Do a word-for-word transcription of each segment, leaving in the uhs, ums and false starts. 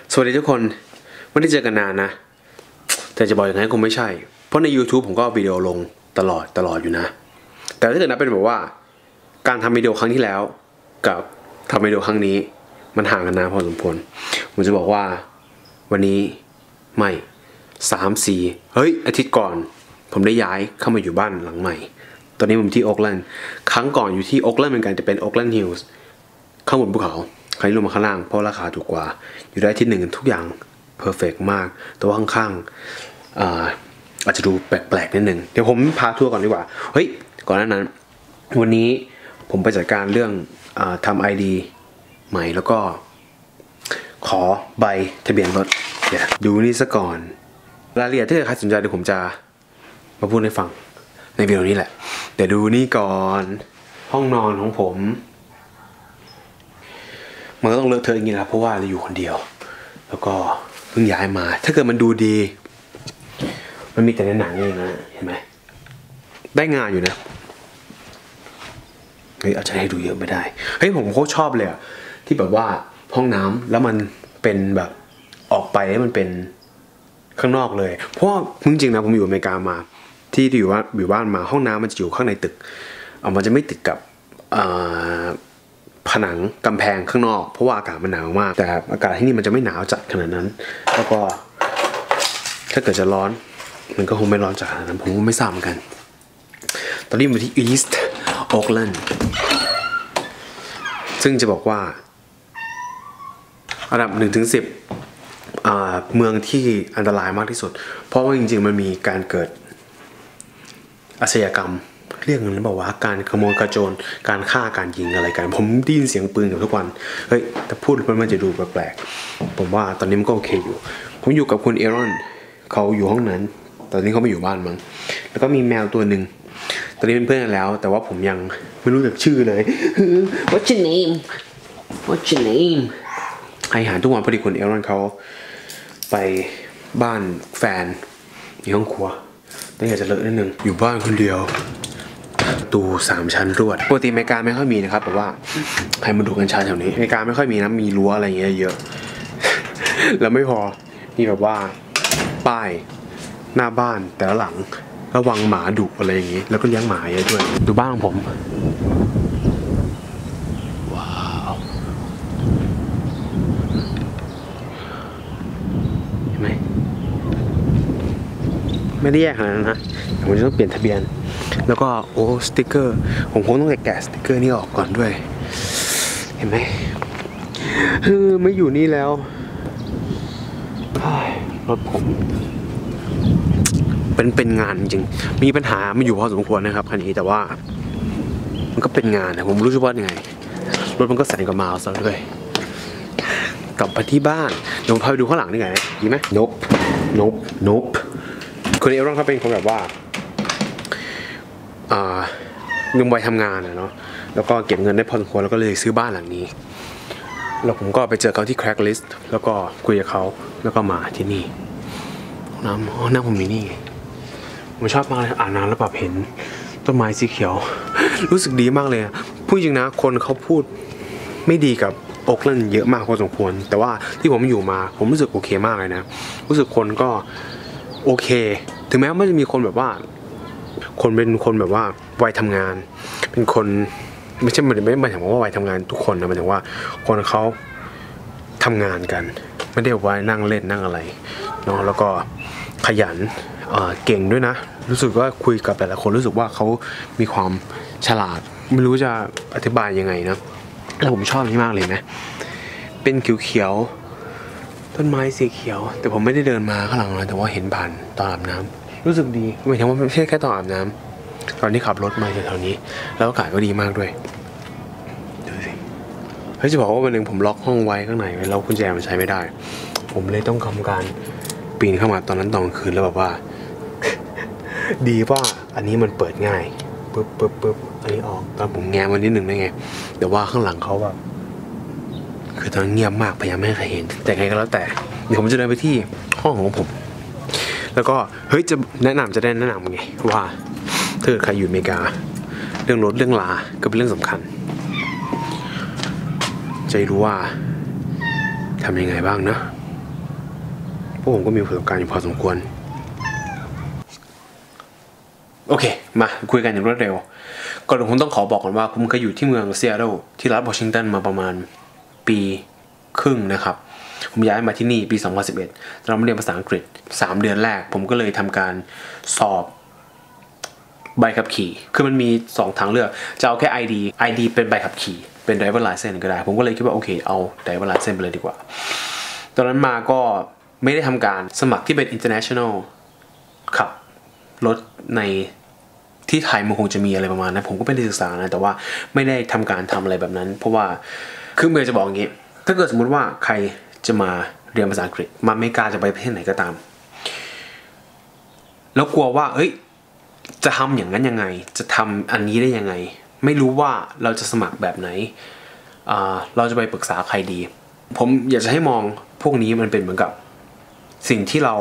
สวัสดีทุกคนไม่ได้เจอกันนานนะแต่จะบอกอย่างนั้นคงไม่ใช่เพราะใน YouTube ผมก็วิดีโอลงตลอดตลอดอยู่นะแต่ถ้าเกิดนับเป็นแบบว่าการทำวิดีโอครั้งที่แล้วกับทำวิดีโอครั้งนี้มันห่างกันนานพอสมควรผมจะบอกว่าวันนี้ไม่สามสี่เฮ้ยอาทิตย์ก่อนผมได้ย้ายเข้ามาอยู่บ้านหลังใหม่ตอนนี้ผมที่โอ๊กแลนด์ครั้งก่อนอยู่ที่โอ๊กแลนด์เหมือนกันจะเป็นโอ๊กแลนด์ฮิลส์ข้างบนภูเขาคราวนี้ลงมาข้างล่างเพราะราคาถูกกว่าอยู่ได้อาทิตย์หนึ่งทุกอย่างเพอร์เฟกต์มากแต่ว่าข้างๆอ่าอาจจะดูแปลกๆนิดนึงเดี๋ยวผมพาทัวร์ก่อนดีกว่าเฮ้ยก่อนหน้านั้นวันนี้ผมไปจัดการเรื่องอ่าทำ ไอ ดี ใหม่แล้วก็ขอใบทะเบียนรถเดี๋ยวดูนี่ซะก่อนรายละเอียดถ้าใครสนใจเดี๋ยวผมจะมาพูดให้ฟังในวิดีโอนี้แหละเดี๋ยวดูนี่ก่อนห้องนอนของผมมันก็ต้องเลอะเทอะอย่างนี้นะเพราะว่าเราอยู่คนเดียวแล้วก็เพิ่งย้ายมาถ้าเกิดมันดูดีมันมีแต่ในหนังเองนะเห็นไหมได้งานอยู่นะเฮ้ยอาจจะให้ดูเยอะไม่ได้เฮ้ยผมโคตรชอบเลยอะที่แบบว่าห้องน้ำแล้วมันเป็นแบบออกไปให้มันเป็นข้างนอกเลยเพราะว่าจริงๆนะผมอยู่อเมริกามาที่อยู่ว่าอยู่บ้านมาห้องน้ำมันจะอยู่ข้างในตึกเอามันจะไม่ติดกับผนังกำแพงข้างนอกเพราะว่าอากาศมันหนาวมากแต่อากาศที่นี่มันจะไม่หนาวจัดขนาดนั้นแล้วก็ถ้าเกิดจะร้อนมันก็คงไม่ร้อนจัดขนาดนั้นผมก็ไม่ทราบเหมือนกันตอนนี้อยู่ที่ East Oakland ซึ่งจะบอกว่าอันดับหนึ่งถึงสิบเมืองที่อันตรายมากที่สุดเพราะว่าจริงๆมันมีการเกิดอาชญากรรมเรียกเงินหรือเปล่าวะการขโมยกระโจนการฆ่าการยิงอะไรกันผมได้ยินเสียงปืนกับทุกวันเฮ้ยแต่พูดมันจะดูแปลกๆผมว่าตอนนี้มันก็โอเคอยู่ผมอยู่กับคุณเอรอนเขาอยู่ห้องนั้นตอนนี้เขาไม่อยู่บ้านมั้งแล้วก็มีแมวตัวหนึ่งตอนนี้เป็นเพื่อนกันแล้วแต่ว่าผมยังไม่รู้จักชื่อเลย What's your name What's your name ให้อาหารทุกวันพอดีคุณเอรอนเขาไปบ้านแฟนในห้องครัวต้องอยากจะเลอะนิดนึงอยู่บ้านคนเดียวตูสามชั้นรวดปกติอเมริกาไม่ค่อยมีนะครับแบบว่าใครมาดูกัญชาแถวนี้อเมริกาไม่ค่อยมีนะมีรั้วอะไรเงี้ยเยอะแล้วไม่พอมีแบบว่าป้ายหน้าบ้านแต่ละหลังระวังหมาดุอะไรอย่างงี้แล้วก็เลี้ยงหมาเยอะด้วยดูบ้านของผมว้าวเห็นไหมไม่ได้แยกขนาดนั้นนะผมจะต้องเปลี่ยนทะเบียนแล้วก็โอ้สติ๊กเกอร์ผมคงต้องแกะสติ๊กเกอร์นี่ออกก่อนด้วยเห็นไหมเออไม่อยู่นี่แล้วรถผมเป็นเป็นงานจริงมีปัญหามันอยู่พอสมควรนะครับคันนี้แต่ว่ามันก็เป็นงานนะผมรู้สึกว่ายังไงรถมันก็แสนกว่าไมล์ซะด้วยกลับไปที่บ้านเดี๋ยวพาไปดูข้างหลังนี่ไงดีไหมนบนบนบคนเอรอนเขาเป็นคนแบบว่าเงินวัยทำงานนะเนาะแล้วก็เก็บเงินได้พอสมควรแล้วก็เลยซื้อบ้านหลังนี้แล้วผมก็ไปเจอเขาที่ Craigslist แล้วก็คุยกับเขาแล้วก็มาที่นี่น้ำอ๋อน้ำผมมีนี่ผมชอบมากเลยอ่านน้ำแล้วแบบเห็นต้นไม้สีเขียวรู้สึกดีมากเลยพูดจริงนะคนเขาพูดไม่ดีกับโอ๊กแลนด์เยอะมากพอสมควรแต่ว่าที่ผมอยู่มาผมรู้สึกโอเคมากเลยนะรู้สึกคนก็โอเคถึงแม้ว่าจะมีคนแบบว่าคนเป็นคนแบบว่าวัยทำงานเป็นคนไม่ใช่ไม่ไม่หมายถึงว่าวัยทำงานทุกคนนะหมายถึงว่าคนเขาทำงานกันไม่ได้ว่านั่งเล่นนั่งอะไรเนาะแล้วก็ขยันเอ่อเก่งด้วยนะรู้สึกว่าคุยกับแต่ละคนรู้สึกว่าเขามีความฉลาดไม่รู้จะอธิบายยังไงนะแล้วผมชอบนี่มากเลยนะเป็นเขียวๆต้นไม้สีเขียวแต่ผมไม่ได้เดินมาข้างหลังนะแต่ว่าเห็นผ่านตอนอาบน้ำรู้สึกดีหมายถึงว่าไม่ใช่แค่ตอนอาบน้ำตอนที่ขับรถมาจากแถวนี้แล้วอากาศก็ดีมากด้วยดูสิเฮ้ยจะบอกว่าวันหนึ่งผมล็อกห้องไว้ข้างในแล้วกุญแจมันใช้ไม่ได้ผมเลยต้องทำการปีนเข้ามาตอนนั้นตอนกลางคืนแล้วแบบว่า ดีว่าอันนี้มันเปิดง่ายปึ๊บปึ๊บปึ๊บอันนี้ออกตอนผมแง้มมันนิดหนึ่งได้ไงแต่ว่าข้างหลังเขาแบบคือตอนเงียบมากพยายามไม่ให้ใครเห็นแต่ไงก็แล้วแต่เดี๋ยวผมจะเดินไปที่ห้องของผมแล้วก็เฮ้ยจะแนะนำจะได้แนะนำไงว่าถ้าเกิดใครอยู่อเมริกาเรื่องรถเรื่องลาก็เป็นเรื่องสำคัญจะรู้ว่าทำยังไงบ้างนะราะผมก็มีประสบการณ์อยู่พอสมควรโอเคมาคุยกันอย่างรวดเร็วก่อนอื่นผมต้องขอบอกก่อนว่าผมเคยอยู่ที่เมืองซีแอตเทิลที่รัฐวอชิงตันมาประมาณปีครึ่งนะครับผมย้ายมาที่นี่ปีสองพันสิบเอ็ดเราเรียนภาษาอังกฤษสามเดือนแรกผมก็เลยทำการสอบใบขับขี่คือมันมีสองทางเลือกจะเอาแค่ ไอ ดี ไอ ดี เป็นใบขับขี่เป็น driver license ก็ได้ผมก็เลยคิดว่าโอเคเอา driver license ไปเลยดีกว่าตอนนั้นมาก็ไม่ได้ทำการสมัครที่เป็น international ขับรถในที่ไทยมันคงจะมีอะไรประมาณนั้นผมก็ไม่ได้ศึกษานะแต่ว่าไม่ได้ทำการทำอะไรแบบนั้นเพราะว่าคือเมื่อจะบอกอย่างนี้ถ้าเกิดสมมุติว่าใครจะมาเรียนภาษาอังกฤษมาอเมริกาจะไปประเทศไหนก็ตามแล้วกลัวว่าเอ้ยจะทำอย่างนั้นยังไงจะทำอันนี้ได้ยังไงไม่รู้ว่าเราจะสมัครแบบไหนอ่าเราจะไปปรึกษาใครดีผมอยากจะให้มองพวกนี้มันเป็นเหมือนกับสิ่งที่เรา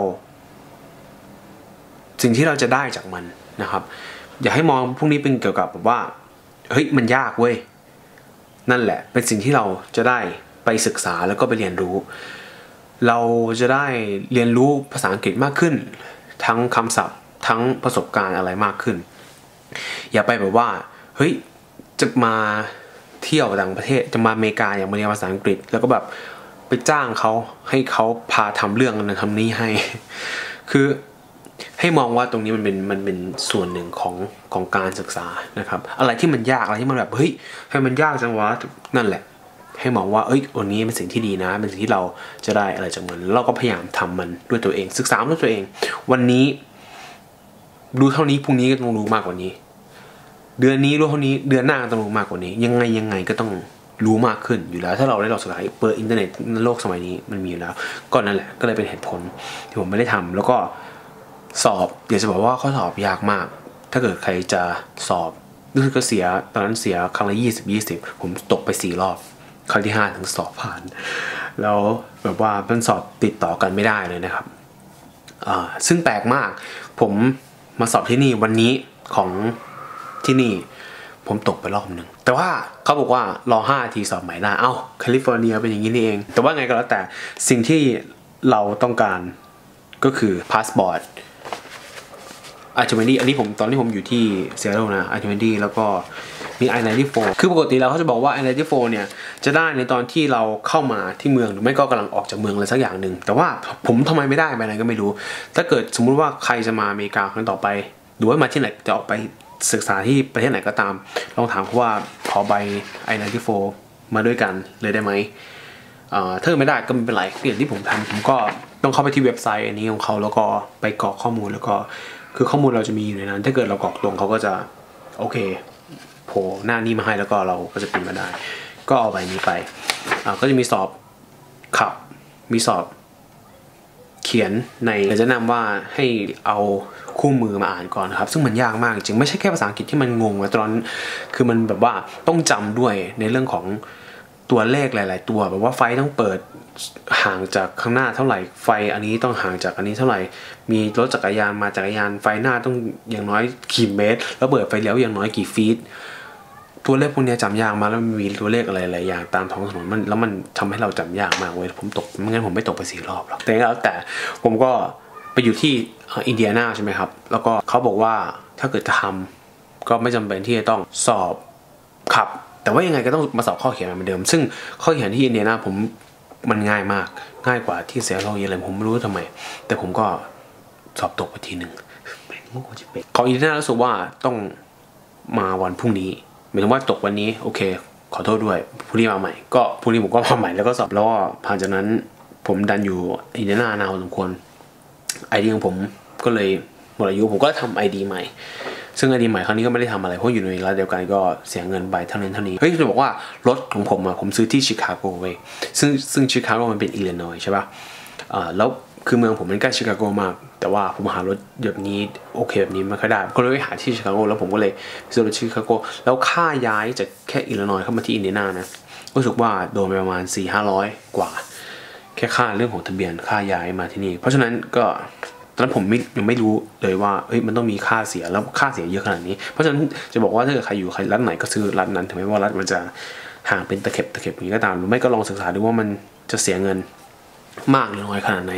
สิ่งที่เราจะได้จากมันนะครับอยากให้มองพวกนี้เป็นเกี่ยวกับแบบว่าเฮ้ยมันยากเว้ยนั่นแหละเป็นสิ่งที่เราจะได้ไปศึกษาแล้วก็ไปเรียนรู้เราจะได้เรียนรู้ภาษาอังกฤษมากขึ้นทั้งคำศัพท์ทั้งประสบการณ์อะไรมากขึ้นอย่าไปแบบว่าเฮ้ยจะมาเที่ยวต่างประเทศจะมาอเมริกาอย่างมาเรียนภาษาอังกฤษแล้วก็แบบไปจ้างเขาให้เขาพาทำเรื่องนั้นทำนี้ให้คือให้มองว่าตรงนี้มันเป็นมันเป็นส่วนหนึ่งของของการศึกษานะครับอะไรที่มันยากอะไรที่มันแบบเฮ้ยให้มันยากจังวะนั่นแหละให้มองว่าเอ้ยวันนี้เป็นสิ่งที่ดีนะเป็นสิ่งที่เราจะได้อะไรจากมันเราก็พยายามทำมันด้วยตัวเองศึกษาด้วยตัวเองวันนี้รู้เท่านี้พรุ่งนี้ก็ต้องรู้มากกว่านี้เดือนนี้รู้เท่านี้เดือนหน้าก็ต้องรู้มากกว่านี้ยังไงยังไงก็ต้องรู้มากขึ้นอยู่แล้วถ้าเราได้ลองศึกษาเปิดอินเทอร์เน็ตในโลกสมัยนี้มันมีอยู่แล้วก็นั่นแหละก็เลยเป็นเหตุผลที่ผมไม่ได้ทำแล้วก็สอบอยากจะบอกว่าข้อสอบยากมากถ้าเกิดใครจะสอบรู้สึกก็เสียตอนนั้นเสียครั้งละยี่สิบยี่สิบผมตกไปสี่รอบครั้งที่ห้าถึงสอบผ่านแล้วแบบว่ามันสอบติดต่อกันไม่ได้เลยนะครับอ่าซึ่งแปลกมากผมมาสอบที่นี่วันนี้ของที่นี่ผมตกไปรอบหนึ่งแต่ว่าเขาบอกว่ารอห้าทีสอบใหม่ได้เอ้าแคลิฟอร์เนียเป็นอย่างนี้นี่เองแต่ว่าไงก็แล้วแต่สิ่งที่เราต้องการก็คือพาสปอร์ตอาร์เจเมนดี้อันนี้ผมตอนที่ผมอยู่ที่เซียโตรนะอาร์เจเมนดี้แล้วก็มี ไอ ไนน์ตี้โฟร์ คือปกติแล้วเขาจะบอกว่า ไอ ไนน์ตี้โฟร์ เนี่ยจะได้ในตอนที่เราเข้ามาที่เมืองหรือไม่ก็กำลังออกจากเมืองอะไรสักอย่างหนึ่งแต่ว่าผมทำไมไม่ได้ไปไหนก็ไม่รู้ถ้าเกิดสมมุติว่าใครจะมาอเมริกาครั้งต่อไปหรือว่ามาที่ไหนจะออกไปศึกษาที่ประเทศไหนก็ตามลองถามเขาว่าขอใบ ไอ ไนน์ตี้โฟร์ มาด้วยกันเลยได้ไหมถ้าไม่ได้ก็ไม่เป็นไรอย่างที่ผมทำผมก็ต้องเข้าไปที่เว็บไซต์อันนี้ของเขาแล้วก็ไปกรอกข้อมูลแล้วก็คือข้อมูลเราจะมีอยู่ในนั้นถ้าเกิดเรากรอกตรงเขาก็จะโอเคโผล่หน้านี้มาให้แล้วก็เราก็จะพิมพ์มาได้ก็เอาใบนี้ไปก็จะมีสอบขับมีสอบเขียนในจะแนะนำว่าให้เอาคู่มือมาอ่านก่อนครับซึ่งมันยากมากจริงไม่ใช่แค่ภาษาอังกฤษที่มันงงนะตอนนั้นคือมันแบบว่าต้องจำด้วยในเรื่องของตัวเลขหลายๆตัวแบบว่าไฟต้องเปิดห่างจากข้างหน้าเท่าไหร่ไฟอันนี้ต้องห่างจากอันนี้เท่าไหร่มีรถจักรยานมาจักรยานไฟหน้าต้องอย่างน้อยกี่เมตรแล้วเปิดไฟเลี้ยวอย่างน้อยกี่ฟีตตัวเลขพวกนี้จำยากมากแล้วมีตัวเลขอะไรหลายอย่างตามท้องถนนมันแล้วมันทำให้เราจำยากมากเว้ยผมตกไม่งั้นผมไม่ตกไปสี่รอบหรอกแต่แล้วแต่ผมก็ไปอยู่ที่อินเดียนาใช่ไหมครับแล้วก็เขาบอกว่าถ้าเกิดจะทำก็ไม่จำเป็นที่จะต้องสอบขับแต่ว่ายังไงก็ต้องมาสอบข้อเขียนเหมือนเดิมซึ่งข้อเขียนที่อินเดียนาผมมันง่ายมากง่ายกว่าที่เซียโตรเยอะเลยผมไม่รู้ทำไมแต่ผมก็สอบตกไปทีหนึ่งของอินเดียนารู้สึกว่าต้องมาวันพรุ่งนี้หมายถึงว่าตกวันนี้โอเคขอโทษด้วยพรุ่งนี้มาใหม่ก็พรุ่งนี้ผมก็มาใหม่แล้วก็สอบแล้วก็ผ่านจากนั้นผมดันอยู่อินเดียนานานพอสมควรไอดีของผมก็เลยหมดอายุผมก็ทำไอดีใหม่ซึ่งไอดีใหม่ครั้งนี้ก็ไม่ได้ทำอะไรเพราะอยู่ในรัฐเดียวกันก็เสียเงินไปเท่านั้นเท่านี้เฮ้ยจะบอกว่ารถของผมอะผมซื้อที่ชิคาโกเว้ยซึ่งซึ่งชิคาโกมันเป็นอิลลินอยส์ใช่ป่ะอ่าแล้วคือเมืองผมมันใกล้ชิคาโกมากแต่ว่าผมหารถแบบนี้โอเคแบบนี้ไม่ค่อยได้ก็เลยไปหาที่ชิคาโกแล้วผมก็เลยซื้อรถชิคาโกแล้วค่าย้ายจากแค่อิลลินอยส์เข้ามาที่อินเดียนานะรู้สึกว่าโดนไปประมาณ สี่ห้าร้อย กว่าแค่ค่าเรื่องของทะเบียนค่าย้ายมาที่นี่เพราะฉะนั้นก็ตอนนั้นผมไม่ยังไม่รู้เลยว่าเฮ้ยมันต้องมีค่าเสียแล้วค่าเสียเยอะขนาดนี้เพราะฉะนั้นจะบอกว่าถ้าเกิดใครอยู่ใครรัฐไหนก็ซื้อรัฐนั้นถึงแม้ว่ารัฐมันจะห่างเป็นตะเข็บตะเข็บอย่างนี้ก็ตามหรือไม่ก็ลองศึกษาดูว่ามันจะเสียเงินมากหรือน้อยขนาดไหน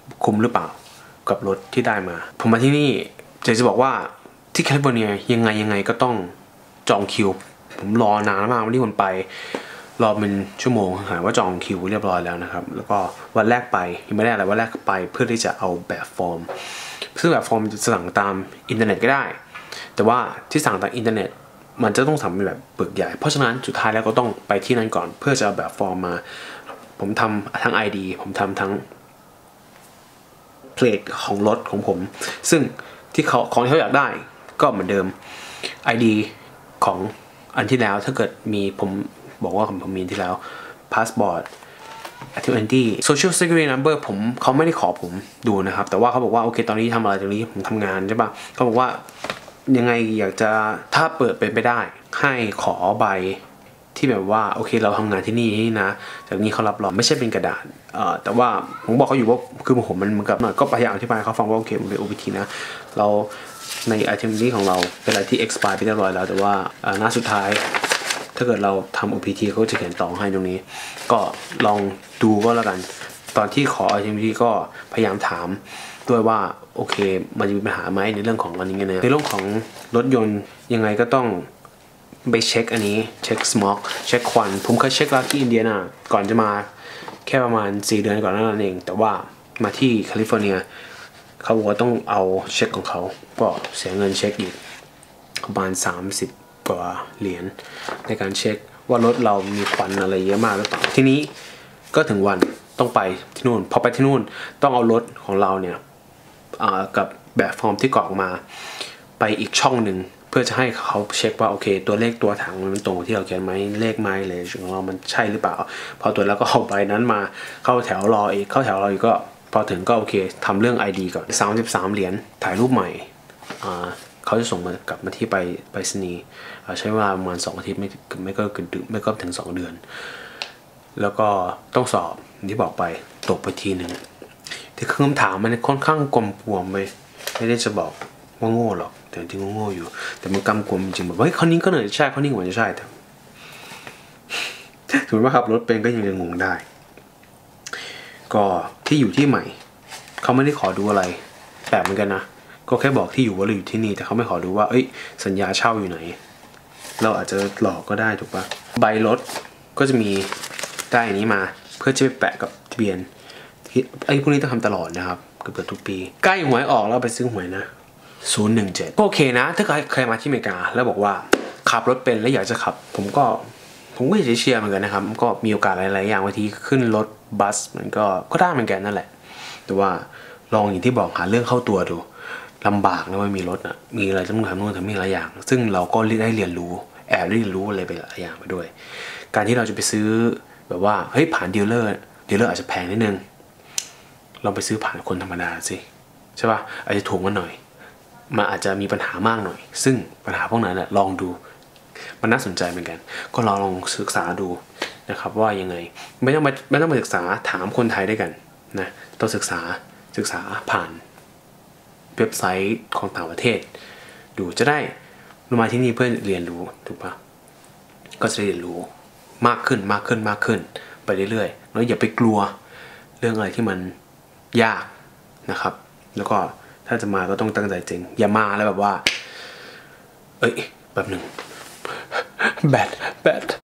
คุ้มหรือเปล่ากับรถที่ได้มาผมมาที่นี่จะจะบอกว่าที่แคลิฟอร์เนียยังไงยังไงก็ต้องจองคิวผมรอนานมากวันที่ผมไปรอเป็นชั่วโมงหาว่าจองคิวเรียบร้อยแล้วนะครับแล้วก็วันแรกไปยังไม่ได้อะไรวันแรกไปเพื่อที่จะเอาแบบฟอร์มซึ่งแบบฟอร์มจะสั่งตามอินเทอร์เน็ตก็ได้แต่ว่าที่สั่งตามอินเทอร์เน็ตมันจะต้องสั่งเป็นแบบปึกใหญ่เพราะฉะนั้นสุดท้ายแล้วก็ต้องไปที่นั่นก่อนเพื่อจะเอาแบบฟอร์มมาผมทำทั้ง ไอ ดี ผมทำทั้งเพลทของรถของผมซึ่งที่เขาของที่เขาอยากได้ก็เหมือนเดิม ไอ ดี ของอันที่แล้วถ้าเกิดมีผมบอกว่าผมมีที่แล้ว passport identity social security number ผมเขาไม่ได้ขอผมดูนะครับแต่ว่าเขาบอกว่าโอเคตอนนี้ทำอะไรตรงนี้ผมทำงานใช่ปะเขาบอกว่ายังไงอยากจะถ้าเปิดเป็นไปได้ให้ขอใบที่แบบว่าโอเคเราทำงานที่นี่นี่นะจากนี้เขารับรองไม่ใช่เป็นกระดาษเอ่อแต่ว่าผมบอกเขาอยู่ว่าคือผมมันเหมือนกับหน่อยก็พยายามอธิบายเขาฟังว่าโอเคมันเป็น โอ พี ที นะเราใน identity ของเราเป็นอะไรที่ expire ไปเรียบร้อยแล้วแต่ว่าหน้าสุดท้ายถ้าเกิดเราทำ โอ พี ที เขาจะเขียนต่อให้ตรงนี้ก็ลองดูก็แล้วกันตอนที่ขอ identity ก็พยายามถามด้วยว่าโอเคมันจะมีปัญหาไหมในเรื่องของอันนี้นะในเรื่องของรถยนต์ยังไงก็ต้องไปเช็คอันนี้เช็คสโมกเช็คควันผมเคยเช็คแล้วที่อินเดียนาก่อนจะมาแค่ประมาณสี่เดือนก่อนนั่นเองแต่ว่ามาที่แคลิฟอร์เนียเขาบอกว่าต้องเอาเช็คของเขาก็เสียเงินเช็คอีกประมาณสามสิบกว่าเหรียญในการเช็คว่ารถเรามีควันอะไรเยอะมากหรือเปล่าทีนี้ก็ถึงวันต้องไปที่นู่นพอไปที่นู่นต้องเอารถของเราเนี่ยกับแบบฟอร์มที่กรอกมาไปอีกช่องหนึ่งเพื่อจะให้เขาเช็คว่าโอเคตัวเลขตัวถังมันตรงที่เราเขียนไหมเลขไม้เลยของเรามันใช่หรือเปล่าพอตัวแล้วก็เอาใบนั้นมาเข้าแถวรออีกเข้าแถวรออีกก็พอถึงก็โอเคทำเรื่อง ไอ ดี ก่อนสามสิบสามเหรียญถ่ายรูปใหม่เขาจะส่งมากลับมาที่ไปไปรษณีย์ใช้เวลาประมาณสองอาทิตย์ไม่ไม่ก็เกินไม่ก็ถึงสองเดือนแล้วก็ต้องสอบที่บอกไปตกไปทีหนึ่งที่คำถามมันค่อนข้างกลมกล่อมไปไม่ได้จะบอกว่าโง่หรอกแต่จริงๆโง่อยู่แต่มันกำกวมจริงแบบเฮ้ยข้อนี้ก็เหนื่อยใช่ข้อนี้เหมือนจะใช่แต่ถือว่าขับรถเป็นก็ยังจะงงได้ก็ที่อยู่ที่ใหม่เขาไม่ได้ขอดูอะไรแปลกเหมือนกันนะก็แค่บอกที่อยู่ว่าเราอยู่ที่นี่แต่เขาไม่ขอดูว่าเอ้ยสัญญาเช่าอยู่ไหนเราอาจจะหลอกก็ได้ถูกปะใบรถก็จะมีได้อันนี้มาเพื่อจะไปแปะกับทะเบียนไอ้พวกนี้ต้องทำตลอดนะครับเกือบทุกปีใกล้หวยออกแล้วไปซื้อหวยนะศูนย์หนึ่งเจ็ดก็โอเคนะถ้าใครเคยมาที่อเมริกาแล้วบอกว่าขับรถเป็นแล้วอยากจะขับผมก็ผมก็อยากจะเชียร์เหมือนกันนะครับก็มีโอกาสหลายๆอย่างบางทีขึ้นรถบัสมันก็ก็ได้เหมือนกันนั่นแหละแต่ว่าลองอย่างที่บอกหาเรื่องเข้าตัวดูลำบากนะว่ามีรถอ่ะมีอะไรต้องทำนู่นทำนี่หลายอย่างซึ่งเราก็ได้เรียนรู้แอบได้เรียนรู้อะไรไปหลายอย่างไปด้วยการที่เราจะไปซื้อแบบว่าเฮ้ยผ่านดีลเลอร์ดีลเลอร์อาจจะแพงนิดนึงลองไปซื้อผ่านคนธรรมดาสิใช่ป่ะอาจจะถูกมาหน่อยมันอาจจะมีปัญหามากหน่อยซึ่งปัญหาพวกนั้นแหละลองดูมันน่าสนใจเหมือนกันก็ลองลองศึกษาดูนะครับว่ายังไงไม่ต้องมาไม่ต้องมาศึกษาถามคนไทยด้วยกันนะต้องศึกษาศึกษาผ่านเว็บไซต์ของต่างประเทศดูจะได้มาที่นี่เพื่อเรียนรู้ถูกปะก็จะเรียนรู้มากขึ้นมากขึ้นมากขึ้นไปเรื่อยๆแล้วอย่าไปกลัวเรื่องอะไรที่มันยากนะครับแล้วก็ถ้าจะมาก็ต้องตั้งใจจริงอย่ามาแล้วแบบว่าเอ้ยแบบหนึ่งแบดแบด